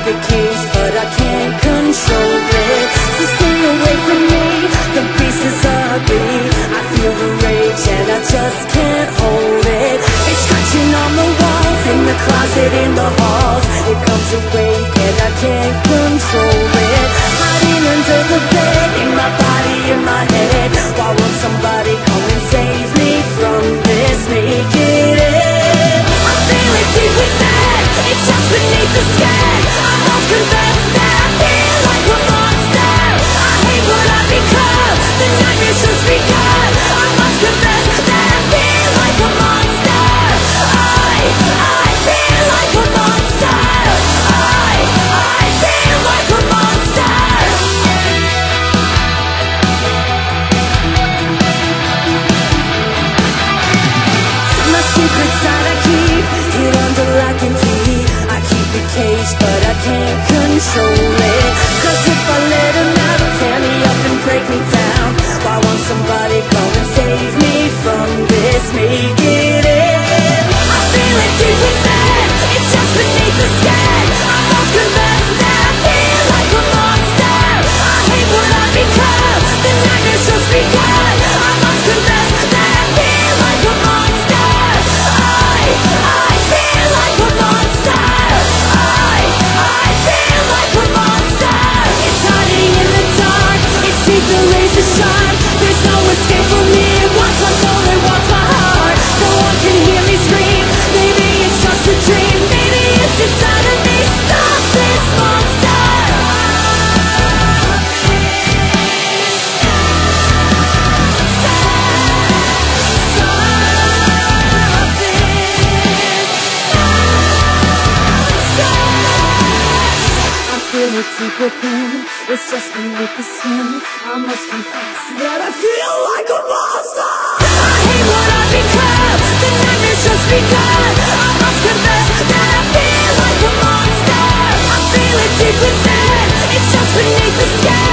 it caged, but I can't control it. So stay away from me, the beast is ugly. I feel the rage and I just can't hold it. It's scratching on the walls, in the closet, in the halls. It comes awake and I can't control it. Hiding under the bed, in my body, in my head. Why won't somebody come and save me from this? Make it end. I feel it deep within, it's just beneath the skin. I must confess that I feel like a monster. I hate what I've become, the nightmare's just begun. I must confess that I feel like a monster. I feel like a monster. I feel like a monster. My secrets that I keep, hid under lock and key. I keep it caged, but I can't control it. Cause if I let him out, he'll tear me up and break me down. Why won't somebody come and save me from this? Make it end. I feel it deep within, it's just beneath the skin. I must confess that I feel like a monster. I hate what I've become, the nightmare's just begun. I must confess that I feel like a monster. I feel like a monster. I feel like a monster. It's hiding in the dark, its teeth are razor sharp. There's no escape from me, it wants my soul, it wants my heart. No one can hear me scream, maybe it's just a dream. Maybe it's inside of me, stop this monster. I feel it deep within, it's just beneath the skin. I must confess that I feel like a monster. I hate what I've become, the nightmare's just begun. I must confess that I feel like a monster. I feel it deep within, it's just beneath the skin.